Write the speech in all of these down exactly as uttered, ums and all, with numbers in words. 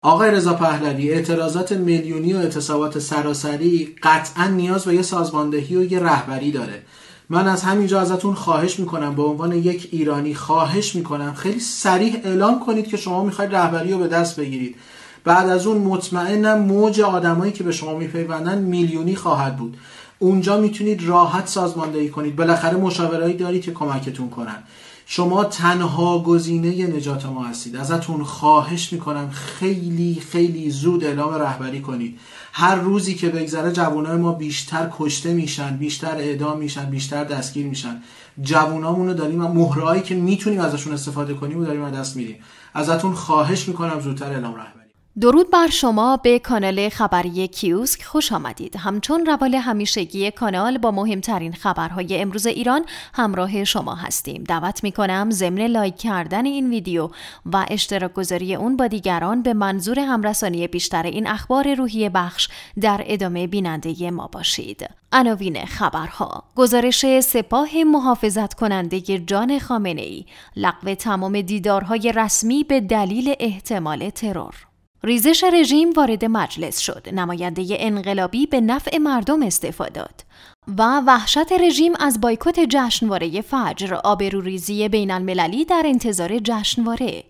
آقای رضا پهلوی، اعتراضات میلیونی و اعتصابات سراسری قطعا نیاز به یه سازماندهی و یه رهبری داره. من از همینجا ازتون خواهش میکنم، به عنوان یک ایرانی خواهش میکنم خیلی صریح اعلام کنید که شما میخواید رهبری رو به دست بگیرید. بعد از اون مطمئنم موج آدمایی که به شما میپیوندن میلیونی خواهد بود. اونجا میتونید راحت سازماندهی کنید. بالاخره مشاورایی دارید که کمکتون کنن. شما تنها گزینه نجات ما هستید. ازتون خواهش میکنم خیلی خیلی زود اعلام رهبری کنید. هر روزی که بگذره جوانای ما بیشتر کشته میشن، بیشتر اعدام میشن، بیشتر دستگیر میشن. جوانامونو داریم، مهرهایی که میتونیم ازشون استفاده کنیم و داریم از دست میدیم. ازتون خواهش میکنم زودتر اعلام رهبری. درود بر شما، به کانال خبری کیوسک خوش آمدید. همچون روال همیشگی کانال با مهمترین خبرهای امروز ایران همراه شما هستیم. دعوت میکنم ضمن لایک کردن این ویدیو و اشتراک گذاری اون با دیگران به منظور همرسانی بیشتر این اخبار روحی بخش در ادامه بیننده ما باشید. عناوین خبرها: گزارش سپاه محافظت کننده جان خامنه‌ای، لغو تمام دیدارهای رسمی به دلیل احتمال ترور. ریزش رژیم وارد مجلس شد. نماینده انقلابی به نفع مردم استعفا داد. و وحشت رژیم از بایکوت جشنواره فجر، آبروریزی بین المللی در انتظار جشنواره.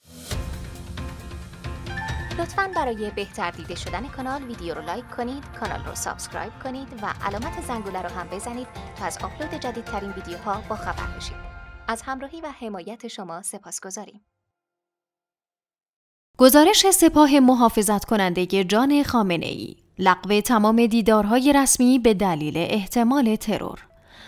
لطفاً برای بهتر دیده شدن کانال ویدیو رو لایک کنید، کانال رو سابسکرایب کنید و علامت زنگوله رو هم بزنید تا از آپلود جدیدترین ویدیوها با خبر بشید. از همراهی و حمایت شما سپاسگزاریم. گزارش سپاه محافظت کننده جان خامنه‌ای، لغو تمام دیدارهای رسمی به دلیل احتمال ترور.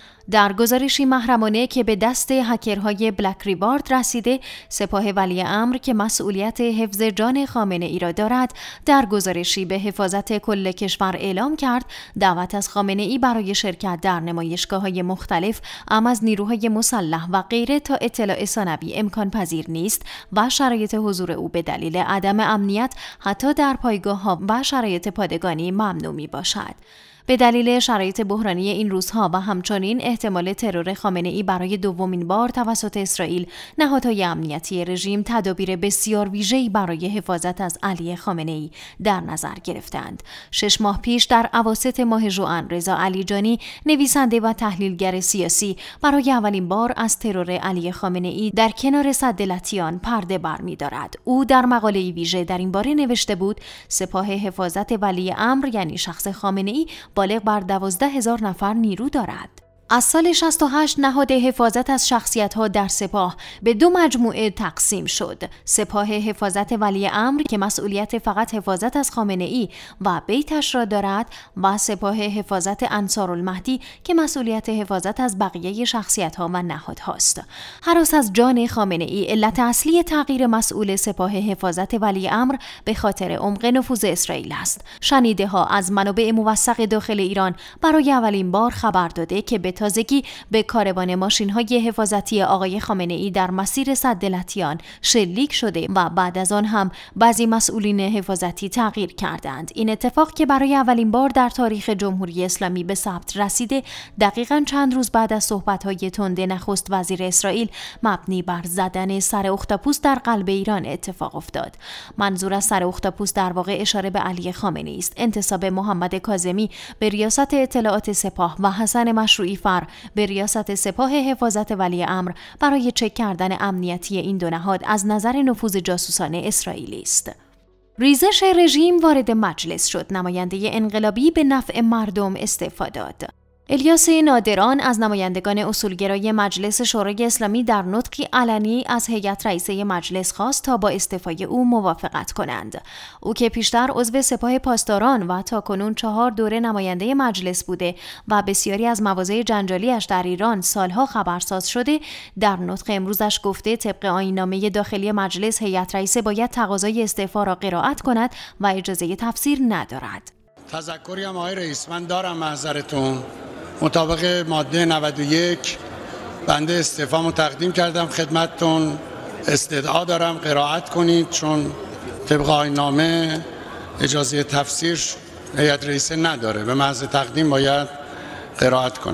در گزارشی محرمانه که به دست هکرهای بلک ریوارد رسیده، سپاه ولی امر که مسئولیت حفظ جان خامنه‌ای را دارد، در گزارشی به حفاظت کل کشور اعلام کرد دعوت از خامنه‌ای برای شرکت در نمایشگاه‌های مختلف ام از نیروهای مسلح و غیره تا اطلاع ثانوی امکان پذیر نیست و شرایط حضور او به دلیل عدم امنیت حتی در پایگاه‌ها و شرایط پادگانی ممنوع می‌باشد. به دلیل شرایط بحرانی این روزها و همچنین احتمال ترور خامنه‌ای برای دومین بار توسط اسرائیل، نهادهای امنیتی رژیم تدابیر بسیار ویژه‌ای برای حفاظت از علی خامنه‌ای در نظر گرفتند. شش ماه پیش در اواسط ماه ژوئن، رضا علیجانی، نویسنده و تحلیلگر سیاسی، برای اولین بار از ترور علی خامنه‌ای در کنار سد لطیان پرده برمی‌دارد. او در مقاله‌ای ویژه در این باره نوشته بود: سپاه حفاظت ولی امر یعنی شخص خامنه‌ای بالغ بر دوازده هزار نفر نیرو دارد. از سال شصت و هشت نهاد حفاظت از شخصیت‌ها در سپاه به دو مجموعه تقسیم شد: سپاه حفاظت ولی امر که مسئولیت فقط حفاظت از خامنه‌ای و بیتش را دارد و سپاه حفاظت انصارالمهدی که مسئولیت حفاظت از بقیه شخصیت‌ها و نهادهاست. هراس از جان خامنه‌ای علت اصلی تغییر مسئول سپاه حفاظت ولی امر به خاطر عمق نفوذ اسرائیل است. شنیده‌ها از منابع موثق داخل ایران برای اولین بار خبر داده که به تازگی به کاروان ماشین‌های حفاظتی آقای خامنه‌ای در مسیر سد لطیان شلیک شده و بعد از آن هم بعضی مسئولین حفاظتی تغییر کردند. این اتفاق که برای اولین بار در تاریخ جمهوری اسلامی به ثبت رسیده، دقیقاً چند روز بعد از صحبت‌های تند نخست وزیر اسرائیل مبنی بر زدن سر اختاپوس در قلب ایران اتفاق افتاد. منظور از سر اختاپوس در واقع اشاره به علی خامنه‌ای است. انتصاب محمد کاظمی به ریاست اطلاعات سپاه و حسن مشروعی به ریاست سپاه حفاظت ولی امر برای چک کردن امنیتی این دو نهاد از نظر نفوذ جاسوسانه اسرائیلی است. ریزش رژیم وارد مجلس شد. نماینده انقلابی به نفع مردم استعفا داد. الیاس نادران از نمایندگان اصولگرای مجلس شورای اسلامی در نطقی علنی از هیئت رئیسه مجلس خواست تا با استعفای او موافقت کنند. او که پیشتر عضو سپاه پاسداران و تاکنون چهار دوره نماینده مجلس بوده و بسیاری از مواضع جنجالیش در ایران سالها خبرساز شده، در نطق امروزش گفته طبق آیین‌نامه داخلی مجلس هیئت رئیسه باید تقاضای استعفا را قرائت کند و اجازه تفسیر ندارد. تذکری هم آقای رئیس، من دارم محضرتون مطابق ماده نود و یک بنده استعفامو تقدیم کردم خدمتتون. استدعا دارم قرائت کنید، چون طبق آیین‌نامه اجازه تفسیر هیئت رئیسه نداره، به محض تقدیم باید قرائت کنم.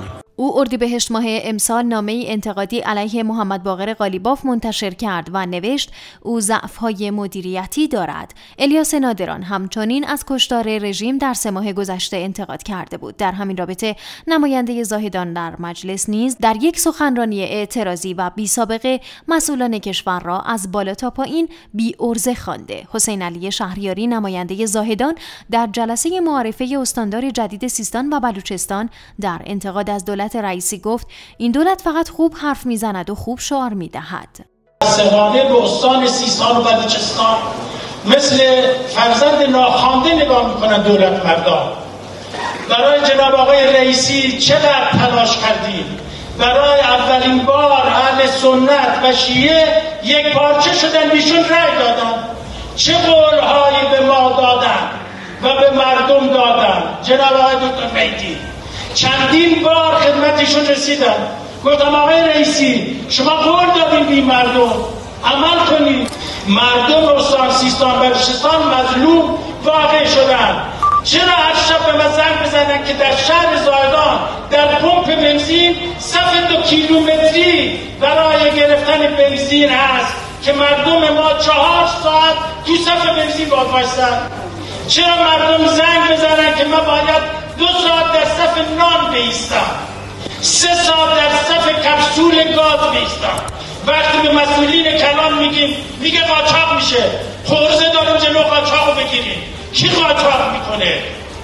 او اردیبهشت ماه امسال نامه‌ای انتقادی علیه محمد باقر قالیباف منتشر کرد و نوشت او ضعف‌های مدیریتی دارد. الیاس نادران همچنین از کشتار رژیم در سه ماه گذشته انتقاد کرده بود. در همین رابطه نماینده زاهدان در مجلس نیز در یک سخنرانی اعتراضی و بی سابقه مسئولان کشور را از بالا تا پایین بی ارزه خوانده. حسین علی شهریاری نماینده زاهدان در جلسه معارفه استاندار جدید سیستان و بلوچستان در انتقاد از دولت رئیسی گفت این دولت فقط خوب حرف میزند و خوب شعار میدهد. متاسفانه به استان سیستان و بلوچستان مثل فرزند ناخوانده نگاه میکنن دولت مردان. برای جناب آقای رئیسی چقدر تلاش کردیم. برای اولین بار اهل سنت و شیعه یک پارچه شدن، بیشون رأی دادن. چه قولهایی به ما دادن و به مردم دادن. جناب آقای دکتر مهدی چندین بار خدمتشون رسیدن، گفتم آقای رئیسی شما قول دادین بی مردم عمل کنید. مردم استان سیستان و بلوچستان مظلوم واقع شدن. چرا هر شب به من زنگ بزنن که در شهر زاهدان در پمپ بنزین صف دو کیلومتری برای گرفتن بنزین هست که مردم ما چهار ساعت تو صف بنزین باید وایسن؟ چرا مردم زنگ بزنن که من باید دو ساعت در صف نان بایستم، سه ساعت در صف کپسول گاز بایستم؟ وقتی به مسئولین کلان میگیم میگه قاچاق میشه، خورزه داریم جلو قاچاقو بگیریم. کی قاچاق میکنه؟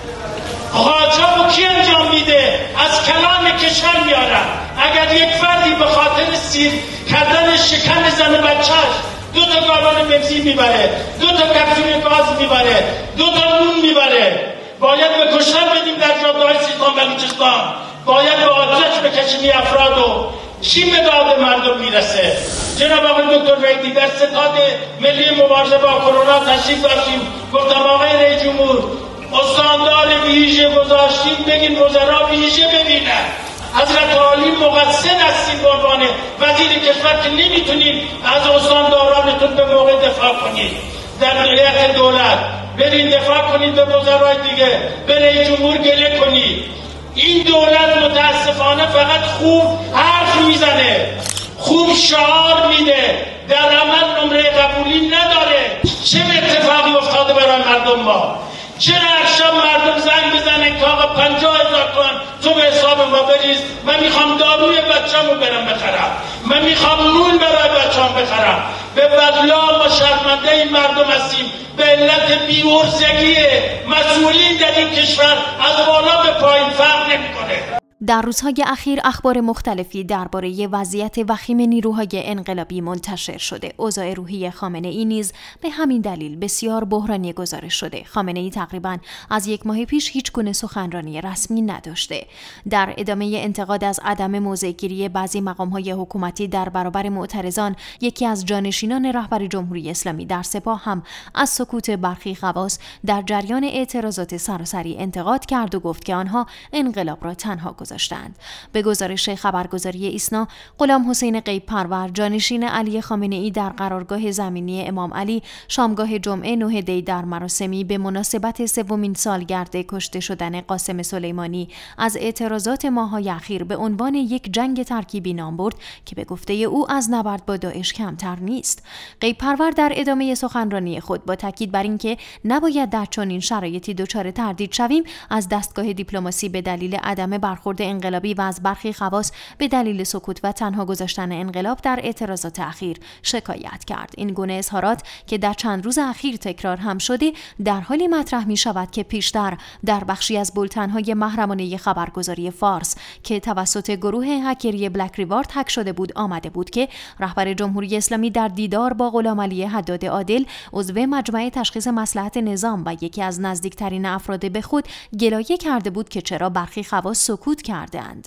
قاچاقو کی انجام میده؟ از کلان کشور میارن. اگر یک فردی به خاطر سیر کردن شکن زن بچهش دو تا گالون بنزین میبره، دو تا کپسول گاز میبره، دو تا نون میبره، باید به کشتن بدیم در جاده‌های سیستان و بلوچستان، باید به آتش بکشیم افرادو. کی به داد مردم میرسه؟ جناب آقای دکتر مهدی در ستاد ملی مبارزه با کرونا تشریف داشتیم، گفتم آقای رئیس جمهور استاندار ویژه گذاشتیم، بگین وزرا ویژه ببینن. حضرت عالی مقصد هستیم به عنوان وزیر کشور که نمیتونید از استاندارانتون به موقع دفاع کنید. در هیئت دولت برین دفاع کنید، به وزرای دیگه به رئیس جمهور گله کنید. این دولت متاسفانه فقط خوب حرف میزنه، خوب شعار میده، در عمل نمره قبولی نداره. چه اتفاقی افتاده برای مردم ما؟ چرا هر شب مردم زنگ بزنن که آقا پنجاه هزار تومان تو به حساب ما بریز، من میخوام داروی بچه‌مو برم بخرم، من میخوام نون برای بچه‌ام بخرم. به بدلا ما شرمنده این مردم هستیم به علت بی‌عرضگی مسئولین در این کشور. از بالا به پایین فرق نمیکنه. در روزهای اخیر اخبار مختلفی درباره وضعیت وخیم نیروهای انقلابی منتشر شده. اوضاع روحی خامنه‌ای نیز به همین دلیل بسیار بحرانی گزارش شده. خامنه‌ای تقریباً از یک ماه پیش هیچ گونه سخنرانی رسمی نداشته. در ادامه انتقاد از عدم موضع‌گیری بعضی مقام‌های حکومتی در برابر معترضان، یکی از جانشینان رهبر جمهوری اسلامی در سپاه هم از سکوت برخی خواص در جریان اعتراضات سراسری انتقاد کرد و گفت که آنها انقلاب را تنها گذاشتند. به گزارش خبرگزاری ایسنا، غلام حسین غیب پرور جانشین علی خامنه‌ای در قرارگاه زمینی امام علی شامگاه جمعه نه دی در مراسمی به مناسبت سومین سالگرد کشته شدن قاسم سلیمانی از اعتراضات ماه‌های اخیر به عنوان یک جنگ ترکیبی نام برد که به گفته او از نبرد با داعش کمتر نیست. غیب پرور در ادامه سخنرانی خود با تاکید بر اینکه نباید در چنین شرایطی دچار تردید شویم، از دستگاه دیپلماسی به دلیل عدم برخورد انقلابی و از برخی خواص به دلیل سکوت و تنها گذاشتن انقلاب در اعتراضات اخیر شکایت کرد. این گونه اظهارات که در چند روز اخیر تکرار هم شده، در حالی مطرح می شود که پیشتر در بخشی از بولتن‌های محرمانه خبرگزاری فارس که توسط گروه هکری بلک ریوارد هک شده بود آمده بود که رهبر جمهوری اسلامی در دیدار با غلامعلی حداد عادل عضو مجمع تشخیص مصلحت نظام و یکی از نزدیکترین افراد به خود گلایه کرده بود که چرا برخی خواص سکوت کردند.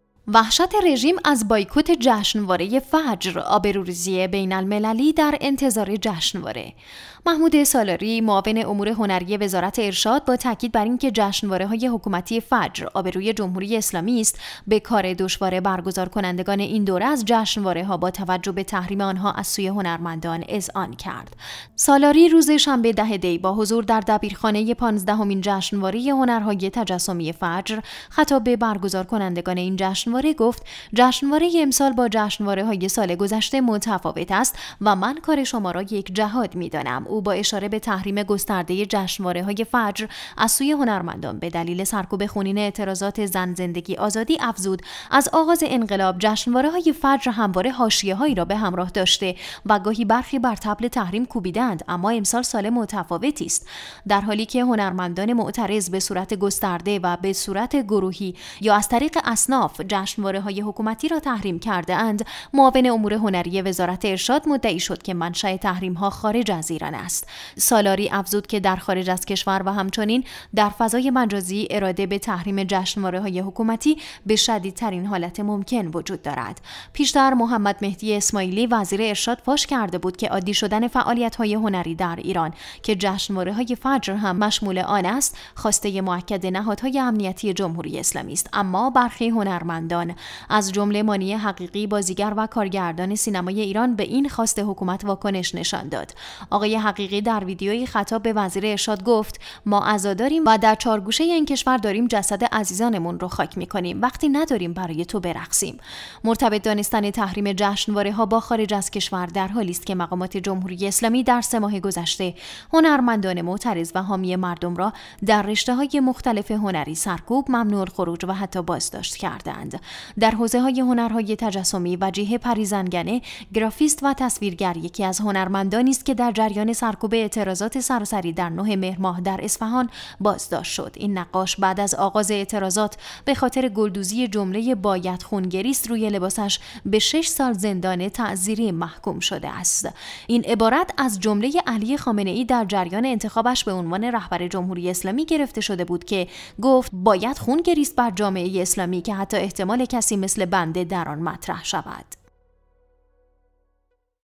وحشت رژیم از بایکوت جشنواره فجر، آبروریزی بین المللی در انتظار جشنواره. محمود سالاری معاون امور هنری وزارت ارشاد با تاکید بر اینکه جشنواره‌های حکومتی فجر آبروی جمهوری اسلامی است، به کار دشوار برگزار کنندگان این دوره از جشنواره‌ها با توجه به تحریم آنها از سوی هنرمندان اذعان کرد. سالاری روز شنبه ده دی با حضور در دبیرخانه پانزدهمین جشنواره هنرهای تجسمی فجر خطاب به برگزار کنندگان این جشنواره گفت: جشنواره امسال با جشنواره‌های سال گذشته متفاوت است و من کار شما را یک جهاد می‌دانم. او با اشاره به تحریم گسترده جشنواره‌های فجر از سوی هنرمندان به دلیل سرکوب خونین اعتراضات زن زندگی آزادی افزود: از آغاز انقلاب جشنواره‌های فجر همواره حاشیه‌هایی را به همراه داشته و گاهی برخی بر طبل تحریم کوبیدند، اما امسال سال متفاوتی است. در حالی که هنرمندان معترض به صورت گسترده و به صورت گروهی یا از طریق اصناف جشنواره‌های حکومتی را تحریم کرده اند، معاون امور هنری وزارت ارشاد مدعی شد که منشأ تحریم‌ها خارج از ایران است. سالاری افزود که در خارج از کشور و همچنین در فضای مجازی اراده به تحریم جشنواره‌های حکومتی به شدیدترین حالت ممکن وجود دارد. پیشتر محمد مهدی اسماعیلی وزیر ارشاد فاش کرده بود که عادی شدن فعالیت‌های هنری در ایران که جشنواره‌های فجر هم مشمول آن است، خواسته مؤکد نهادهای امنیتی جمهوری اسلامی است. اما برخی هنرمندان از جمله مانی حقیقی، بازیگر و کارگردان سینمای ایران به این خواست حکومت واکنش نشان داد. آقای حقیقی در ویدیویی خطاب به وزیر ارشاد گفت: ما عزاداریم و در چارگوشه این کشور داریم جسد عزیزانمون رو خاک می‌کنیم، وقتی نداریم برای تو برقصیم. مرتبط دانستن تحریم جشنواره‌ها با خارج از کشور در حالی است که مقامات جمهوری اسلامی در سه ماه گذشته هنرمندان معترض و حامی مردم را در رشته‌های مختلف هنری سرکوب، ممنوع الخروج و حتی بازداشت کردند. در حوزه‌های هنرهای تجسمی وجیه پریزنگنه، گرافیست و تصویرگر، یکی از هنرمندانی است که در جریان سرکوب اعتراضات سراسری در نه مهر ماه در اصفهان بازداشت شد. این نقاش بعد از آغاز اعتراضات به خاطر گلدوزی جمله باید خونگریست روی لباسش به شش سال زندان تعزیری محکوم شده است. این عبارت از جمله علی خامنه‌ای در جریان انتخابش به عنوان رهبر جمهوری اسلامی گرفته شده بود که گفت باید خون گریست بر جامعه اسلامی که حتی احتمال کسی مثل بنده در آن مطرح شود.